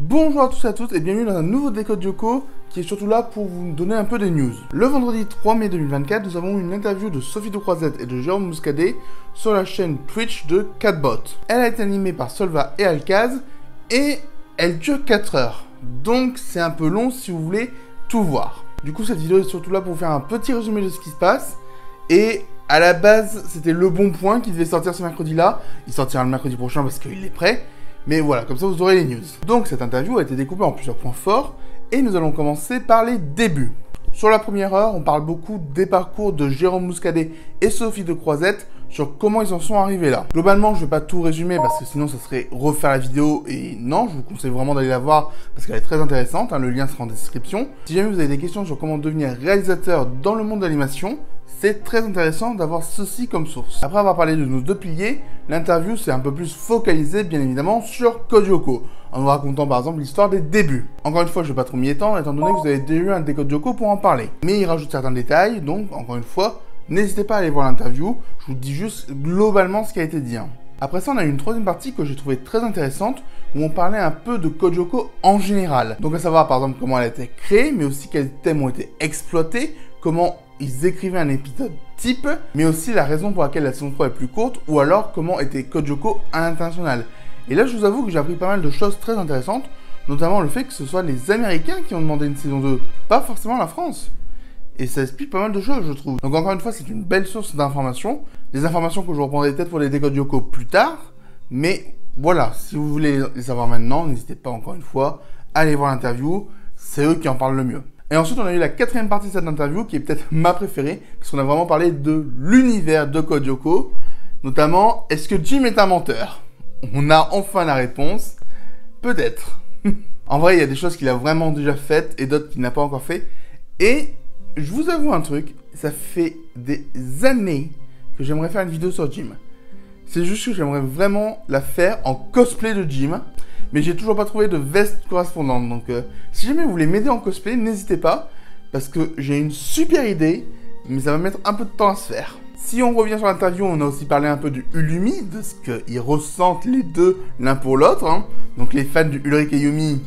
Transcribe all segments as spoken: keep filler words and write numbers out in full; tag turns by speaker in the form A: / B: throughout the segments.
A: Bonjour à tous et à toutes et bienvenue dans un nouveau Décode Yoko qui est surtout là pour vous donner un peu des news. Le vendredi trois mai deux mille vingt-quatre, nous avons une interview de Sophie de Croisette et de Jérôme Muscadet sur la chaîne Twitch de Catbot. Elle a été animée par Solva et Alcaz et elle dure quatre heures. Donc c'est un peu long si vous voulez tout voir. Du coup cette vidéo est surtout là pour vous faire un petit résumé de ce qui se passe. Et à la base c'était Le Bon Point qui devait sortir ce mercredi là. Il sortira le mercredi prochain parce qu'il est prêt. Mais voilà, comme ça vous aurez les news. Donc cette interview a été découpée en plusieurs points forts et nous allons commencer par les débuts. Sur la première heure, on parle beaucoup des parcours de Jérôme Muscadet et Sophie de Croisette sur comment ils en sont arrivés là. Globalement, je ne vais pas tout résumer parce que sinon ça serait refaire la vidéo et non, je vous conseille vraiment d'aller la voir parce qu'elle est très intéressante, hein, le lien sera en description. Si jamais vous avez des questions sur comment devenir réalisateur dans le monde de l'animation, c'est très intéressant d'avoir ceci comme source. Après avoir parlé de nos deux piliers, l'interview s'est un peu plus focalisée bien évidemment sur Code Yoko, en nous racontant par exemple l'histoire des débuts. Encore une fois, je ne vais pas trop m'y étendre étant donné que vous avez déjà eu un Décode Yoko pour en parler. Mais il rajoute certains détails, donc encore une fois, n'hésitez pas à aller voir l'interview, je vous dis juste globalement ce qui a été dit. Après ça, on a eu une troisième partie que j'ai trouvée très intéressante, où on parlait un peu de Code Yoko en général. Donc à savoir par exemple comment elle a été créée, mais aussi quels thèmes ont été exploités, comment ils écrivaient un épisode type, mais aussi la raison pour laquelle la saison trois est plus courte, ou alors comment était Code Yoko à l'international. Et là, je vous avoue que j'ai appris pas mal de choses très intéressantes, notamment le fait que ce soit les Américains qui ont demandé une saison deux, pas forcément la France. Et ça explique pas mal de choses, je trouve. Donc encore une fois, c'est une belle source d'informations, des informations que je reprendrai peut-être pour les Décodes Yoko plus tard, mais voilà, si vous voulez les savoir maintenant, n'hésitez pas encore une fois à aller voir l'interview, c'est eux qui en parlent le mieux. Et ensuite, on a eu la quatrième partie de cette interview, qui est peut-être ma préférée, parce qu'on a vraiment parlé de l'univers de Code Yoko, notamment, est-ce que Jim est un menteur? On a enfin la réponse, peut-être. En vrai, il y a des choses qu'il a vraiment déjà faites, et d'autres qu'il n'a pas encore fait, et je vous avoue un truc, ça fait des années que j'aimerais faire une vidéo sur Jim. C'est juste que j'aimerais vraiment la faire en cosplay de Jim, mais j'ai toujours pas trouvé de veste correspondante. Donc euh, si jamais vous voulez m'aider en cosplay, n'hésitez pas, parce que j'ai une super idée, mais ça va mettre un peu de temps à se faire. Si on revient sur l'interview, on a aussi parlé un peu du Ulumi, de ce qu'ils ressentent les deux l'un pour l'autre. Hein. Donc les fans du Ulrich et Yumi,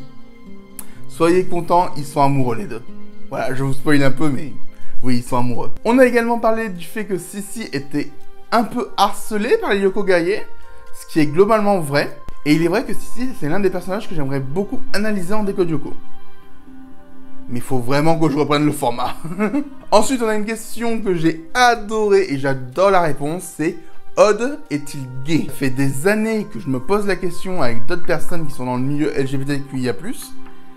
A: soyez contents, ils sont amoureux les deux. Voilà, je vous spoil un peu, mais oui, ils sont amoureux. On a également parlé du fait que Sissi était un peu harcelée par les Yoko guerriers, ce qui est globalement vrai. Et il est vrai que Sissi, c'est l'un des personnages que j'aimerais beaucoup analyser en Décode Yoko. Mais il faut vraiment que je reprenne le format. Ensuite, on a une question que j'ai adorée et j'adore la réponse, c'est Odd est-il gay? Ça fait des années que je me pose la question avec d'autres personnes qui sont dans le milieu L G B T Q I A plus,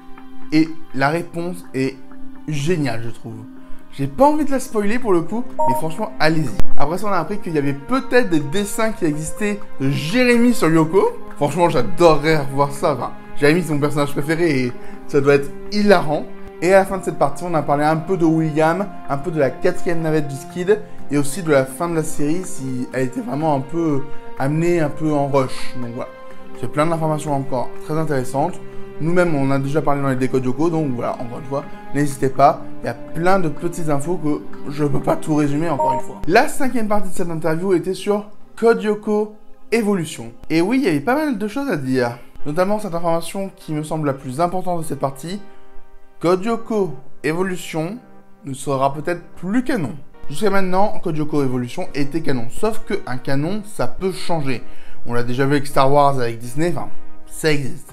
A: et la réponse est géniale, je trouve. J'ai pas envie de la spoiler pour le coup, mais franchement, allez-y. Après ça, on a appris qu'il y avait peut-être des dessins qui existaient de Jérémy sur Yoko. Franchement, j'adorerais revoir ça. Enfin, Jérémy, c'est mon personnage préféré et ça doit être hilarant. Et à la fin de cette partie, on a parlé un peu de William, un peu de la quatrième navette du Skid, et aussi de la fin de la série, si elle était vraiment un peu amenée un peu en rush. Donc voilà, c'est plein d'informations encore très intéressantes. Nous-mêmes, on a déjà parlé dans les Décodes Yoko, donc voilà, encore une fois, n'hésitez pas. Il y a plein de petites infos que je ne peux pas tout résumer, encore une fois. La cinquième partie de cette interview était sur Code Yoko Evolution. Et oui, il y avait pas mal de choses à dire. Notamment cette information qui me semble la plus importante de cette partie. Code Yoko Evolution ne sera peut-être plus canon. Jusqu'à maintenant, Code Yoko Evolution était canon. Sauf qu'un canon, ça peut changer. On l'a déjà vu avec Star Wars, avec Disney, enfin, ça existe.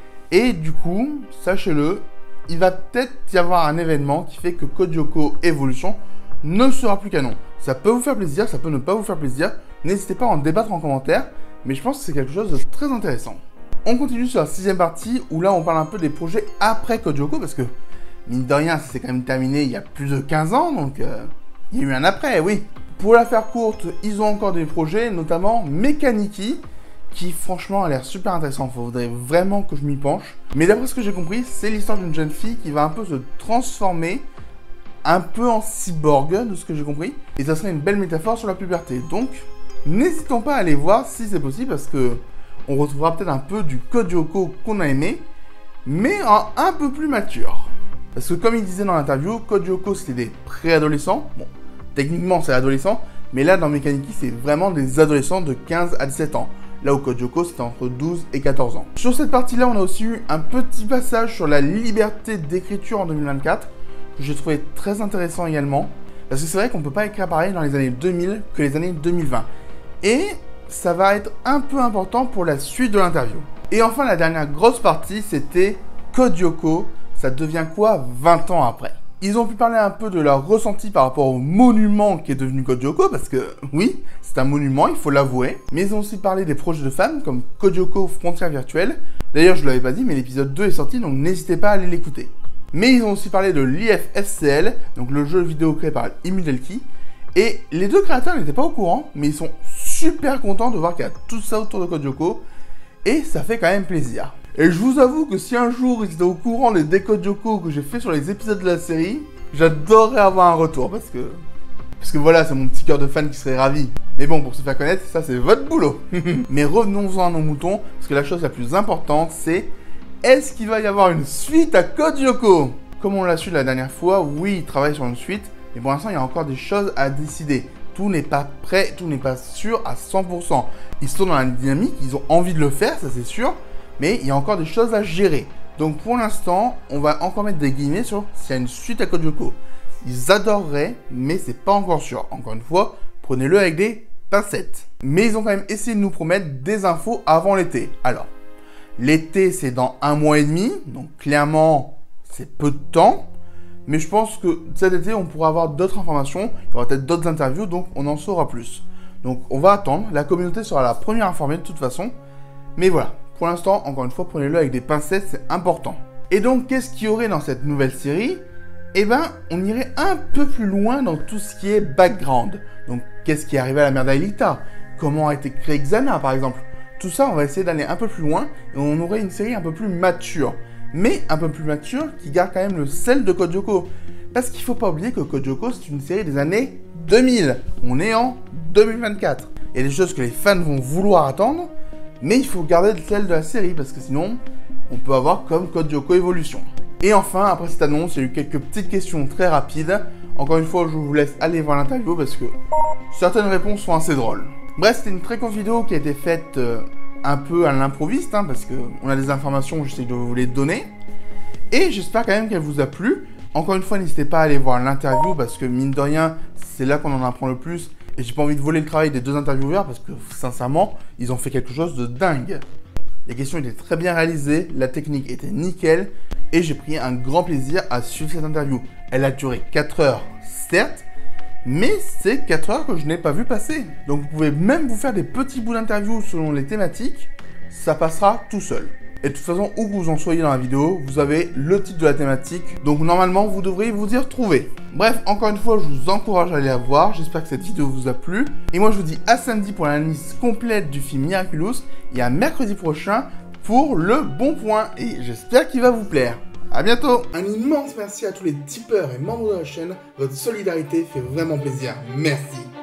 A: Et du coup, sachez-le, il va peut-être y avoir un événement qui fait que Code Yoko Evolution ne sera plus canon. Ça peut vous faire plaisir, ça peut ne pas vous faire plaisir. N'hésitez pas à en débattre en commentaire, mais je pense que c'est quelque chose de très intéressant. On continue sur la sixième partie, où là on parle un peu des projets après Code Yoko, parce que, mine de rien, ça s'est quand même terminé il y a plus de quinze ans, donc euh, il y a eu un après, oui. Pour la faire courte, ils ont encore des projets, notamment Mekaniki, qui franchement a l'air super intéressant, il faudrait vraiment que je m'y penche. Mais d'après ce que j'ai compris, c'est l'histoire d'une jeune fille qui va un peu se transformer un peu en cyborg, de ce que j'ai compris. Et ça serait une belle métaphore sur la puberté. Donc, n'hésitons pas à aller voir si c'est possible, parce que on retrouvera peut-être un peu du Code Yoko qu'on a aimé, mais en un peu plus mature. Parce que comme il disait dans l'interview, Code Yoko c'était des préadolescents. Bon, techniquement c'est adolescent, mais là dans Mekaniki c'est vraiment des adolescents de quinze à dix-sept ans. là où Code Lyoko c'était entre douze et quatorze ans. Sur cette partie-là, on a aussi eu un petit passage sur la liberté d'écriture en deux mille vingt-quatre, que j'ai trouvé très intéressant également, parce que c'est vrai qu'on ne peut pas écrire pareil dans les années deux mille que les années deux mille vingt. Et ça va être un peu important pour la suite de l'interview. Et enfin, la dernière grosse partie, c'était Code Lyoko, ça devient quoi vingt ans après? Ils ont pu parler un peu de leur ressenti par rapport au monument qui est devenu Code Lyoko, parce que oui, c'est un monument, il faut l'avouer. Mais ils ont aussi parlé des projets de fans, comme Code Lyoko Frontières Virtuelles. D'ailleurs, je ne l'avais pas dit, mais l'épisode deux est sorti, donc n'hésitez pas à aller l'écouter. Mais ils ont aussi parlé de l'I F F C L, donc le jeu vidéo créé par Imudelki. Et les deux créateurs n'étaient pas au courant, mais ils sont super contents de voir qu'il y a tout ça autour de Code Lyoko. Et ça fait quand même plaisir. Et je vous avoue que si un jour ils étaient au courant des décodes Lyoko que j'ai fait sur les épisodes de la série, j'adorerais avoir un retour parce que... Parce que voilà, c'est mon petit cœur de fan qui serait ravi. Mais bon, pour se faire connaître, ça c'est votre boulot. Mais revenons-en à nos moutons, parce que la chose la plus importante, c'est... Est-ce qu'il va y avoir une suite à Code Lyoko? Comme on l'a su la dernière fois, oui, ils travaillent sur une suite, mais pour l'instant, il y a encore des choses à décider. Tout n'est pas prêt, tout n'est pas sûr à cent pour cent. Ils sont dans la dynamique, ils ont envie de le faire, ça c'est sûr, mais il y a encore des choses à gérer. Donc pour l'instant, on va encore mettre des guillemets sur s'il y a une suite à Code Lyoko. Ils adoreraient, mais c'est pas encore sûr. Encore une fois, prenez-le avec des pincettes. Mais ils ont quand même essayé de nous promettre des infos avant l'été. Alors, l'été c'est dans un mois et demi, donc clairement c'est peu de temps. Mais je pense que cet été, on pourra avoir d'autres informations, il y aura peut-être d'autres interviews, donc on en saura plus. Donc on va attendre, la communauté sera la première informée de toute façon. Mais voilà, pour l'instant, encore une fois, prenez-le avec des pincettes, c'est important. Et donc, qu'est-ce qu'il y aurait dans cette nouvelle série? Eh ben, on irait un peu plus loin dans tout ce qui est background. Donc, qu'est-ce qui est arrivé à la mère d'Aelita? Comment a été créé Xana, par exemple? Tout ça, on va essayer d'aller un peu plus loin, et on aurait une série un peu plus mature. Mais un peu plus mature, qui garde quand même le sel de Code Lyoko. Parce qu'il ne faut pas oublier que Code Lyoko, c'est une série des années deux mille. On est en deux mille vingt-quatre. Il y a des choses que les fans vont vouloir attendre, mais il faut garder le sel de la série, parce que sinon, on peut avoir comme Code Lyoko Evolution. Et enfin, après cette annonce, il y a eu quelques petites questions très rapides. Encore une fois, je vous laisse aller voir l'interview, parce que certaines réponses sont assez drôles. Bref, c'était une très courte vidéo qui a été faite... Euh, un peu à l'improviste, hein, parce qu'on a des informations, j'essaie de vous les donner. Et j'espère quand même qu'elle vous a plu. Encore une fois, n'hésitez pas à aller voir l'interview, parce que mine de rien, c'est là qu'on en apprend le plus. Et j'ai pas envie de voler le travail des deux intervieweurs, parce que sincèrement, ils ont fait quelque chose de dingue. Les questions étaient très bien réalisées, la technique était nickel, et j'ai pris un grand plaisir à suivre cette interview. Elle a duré quatre heures, certes, mais c'est quatre heures que je n'ai pas vu passer. Donc vous pouvez même vous faire des petits bouts d'interview selon les thématiques, ça passera tout seul. Et de toute façon, où que vous en soyez dans la vidéo, vous avez le titre de la thématique, donc normalement vous devriez vous y retrouver. Bref, encore une fois, je vous encourage à aller la voir, j'espère que cette vidéo vous a plu. Et moi je vous dis à samedi pour l'analyse complète du film Miraculous, et à mercredi prochain pour le bon point, et j'espère qu'il va vous plaire. A bientôt. Un immense merci à tous les tipeurs et membres de la chaîne, votre solidarité fait vraiment plaisir, merci.